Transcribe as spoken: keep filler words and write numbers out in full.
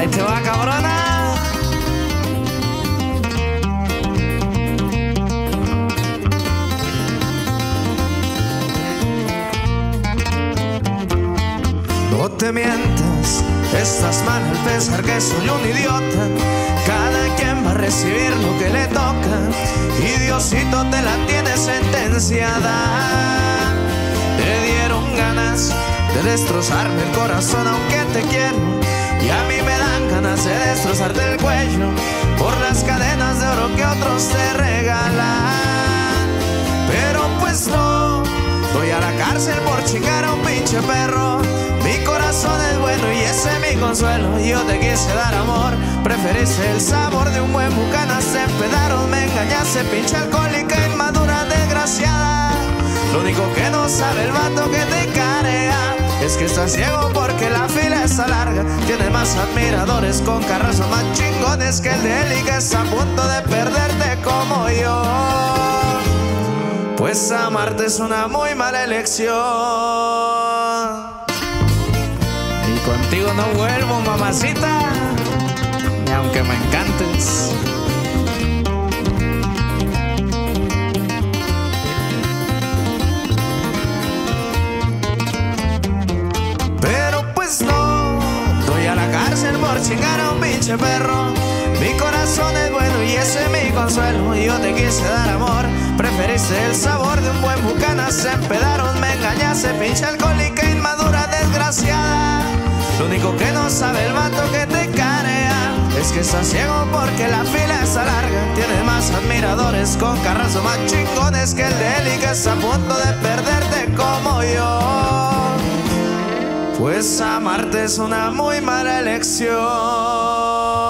Ahí te va, cabrona. No te mientas, estás mal al pensar que soy un idiota. Cada quien va a recibir lo que le toca y Diosito te la tiene sentenciada. Te dieron ganas de destrozarme el corazón aunque te quiero, y a mí me dan ganas de destrozarte el cuello por las cadenas de oro que otros te regalan. Pero pues no, voy a la cárcel por chingar a un pinche perro. Mi corazón es bueno y ese es mi consuelo. Yo te quise dar amor, preferiste el sabor de un buen bucanas. Te empedaron, me engañaste, pinche alcohólica inmadura desgraciada. Lo único que no sabe el vato que te carea es que estás ciego porque la fila está larga. Tienes más admiradores con carrazos más chingones que el de él y que está a punto de perderte como yo. Pues amarte es una muy mala elección. Y contigo no vuelvo, mamacita, ni aunque me encantes. Pero pues no, voy a la cárcel por chingar a un pinche perro. Mi corazón es bueno y ese es mi consuelo. Yo te quise dar amor, preferiste el sabor de un buen bucanas. Se empedaron, me engañaste, pinche alcohólica inmadura desgraciada. Lo único que no sabe el vato que te carea es que estás ciego porque la fila está larga. Tienes más admiradores con carrazos más chingones que el de él y que está a punto de perderte como yo. Pues amarte es una muy mala elección.